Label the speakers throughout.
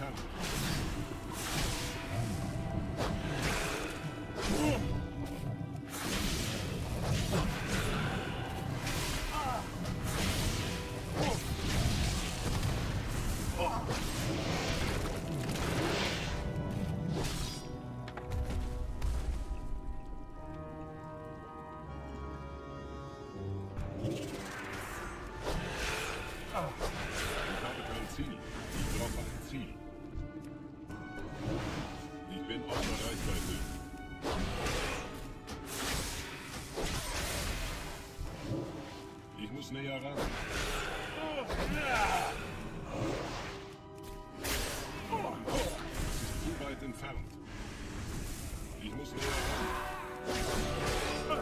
Speaker 1: entfernt. Ziel. Ich brauche ein Ziel. Ich bin außer Reichweite. Ich muss näher ran. Es ist zu weit entfernt. Ich muss näher ran.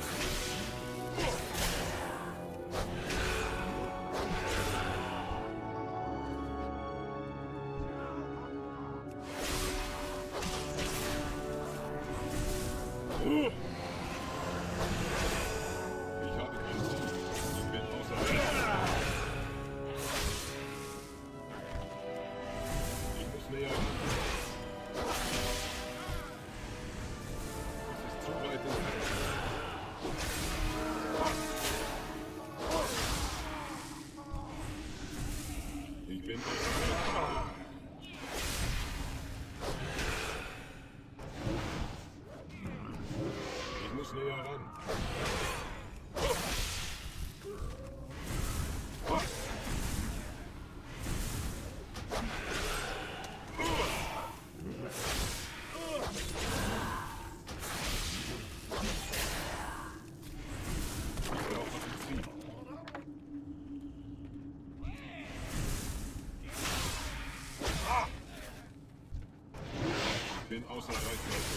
Speaker 1: Ich habe kein Ziel. Ich bin außer Reichweite. Ich muss näher ran. Es ist zu weit entfernt. Ich bin außer Reichweite. Ich muss näher ran. Ich bin außer Reichweite.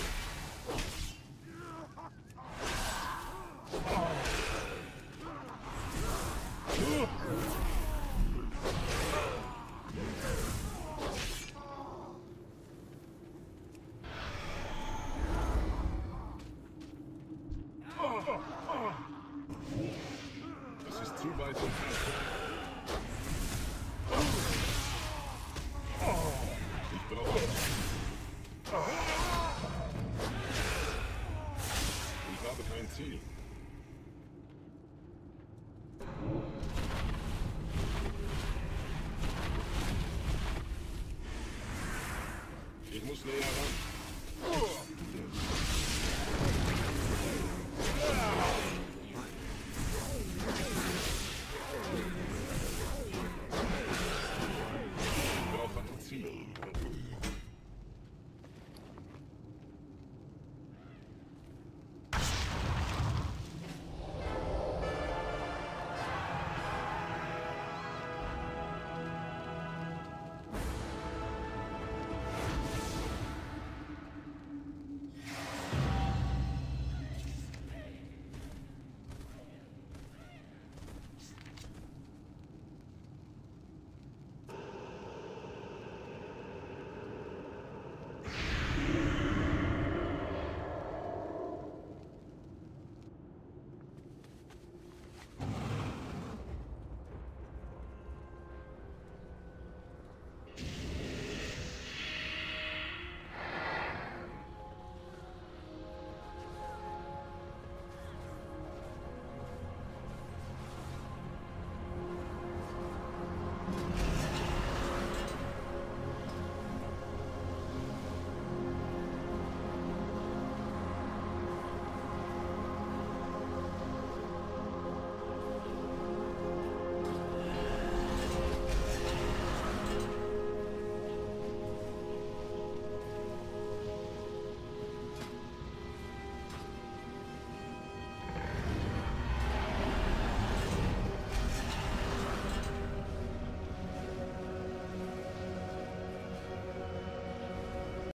Speaker 1: Das ist zu weit entfernt. Ich brauche es. Ich habe kein Ziel. Ich muss näher